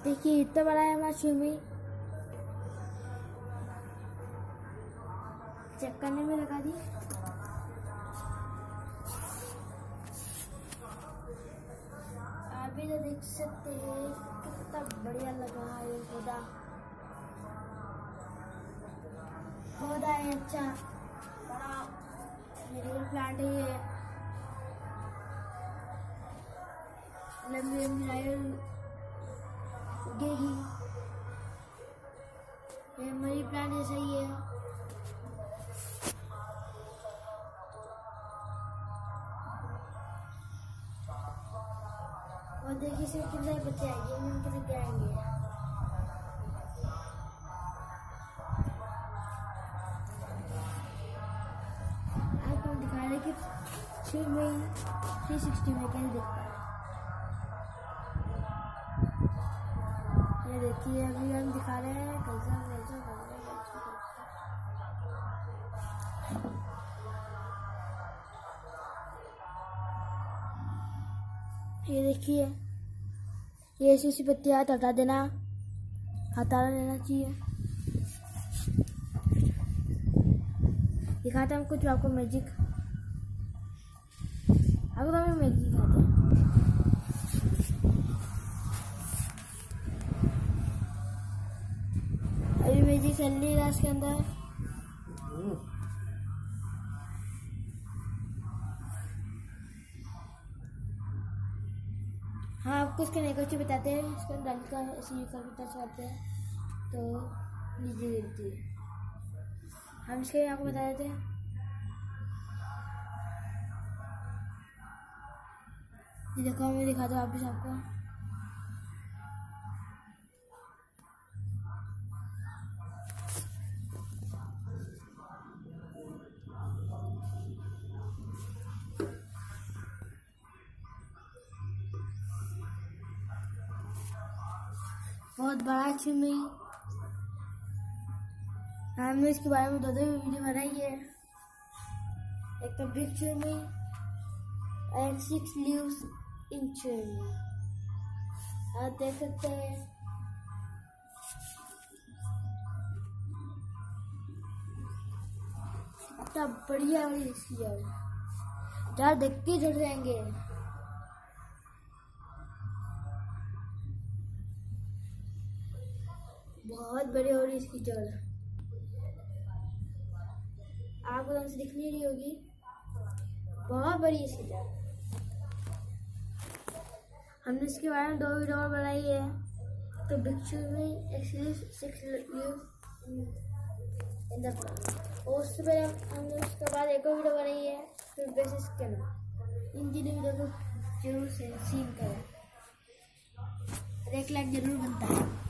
देखिए इतना बड़ा है हमारा स्विमिंग, चेक करने में लगा दी। अभी तो देख सकते हैं कितना बढ़िया लगा है ये पौधा। पौधा है अच्छा बड़ा मेरी प्लांट है ये, लंबी लाइन उगेगी। ये मनी प्लांट जैसा ही है। और देखिए इसमें कितने बच्चे आएंगे, हम कितने क्या आएंगे। आपको हम दिखा रहे कि 360 में कैसे दिखता है। ये देखिए अभी हम दिखा रहे हैं ये देखिए ये ऐसी पत्तियां हटा देना, हटा देना चाहिए। दिखाते हम कुछ आपको मैजिक, आपको तो मैजिक दिखाते हैं। अभी मैजिक चल रही है इसके अंदर। हाँ आपको इसका नेगेटिव बताते हैं, इसका डाल का ऐसे पता चलते हैं तो नीचे गिरती है। हम इसके आपको बता देते हैं। ये देखो मैं दिखाता हूँ वापस आपको। बहुत बड़ा स्विमिंग, हमने इसके बारे में दो वीडियो बनाई है। एक तो big swimming and 6 leaves in swimming, आप देख सकते हैं। इतना बढ़िया है इसकी जड़, जड़ देख के जुड़ जाएंगे। बहुत बड़ी हो रही इसकी जड़, आपको ढंग से दिख नहीं रही होगी, बहुत बड़ी इसकी जड़। हमने इसके बारे में 2 वीडियो बनाई है, तो बिच्छू में एक्चुअली 6 इन द प्लांट, और उससे पहले हमने उसके बाद एक और वीडियो बनाई है फिर बेसिस के नाम। इन तीनों वीडियो को जरूर से सीन करें, 1 लाख जरूर बनता है।